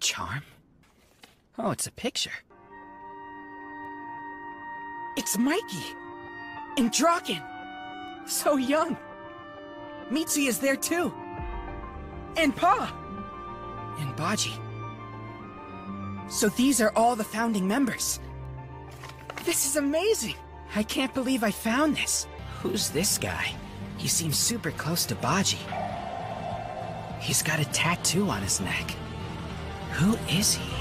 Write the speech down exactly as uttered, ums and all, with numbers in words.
charm? Oh, it's a picture. It's Mikey! And Draken! So young! Mitsuya is there too! And Pa! And Baji. So these are all the founding members. This is amazing! I can't believe I found this. Who's this guy? He seems super close to Baji. He's got a tattoo on his neck. Who is he?